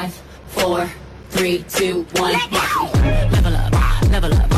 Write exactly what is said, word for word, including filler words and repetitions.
Five, four, three, two, one. Level up, level up.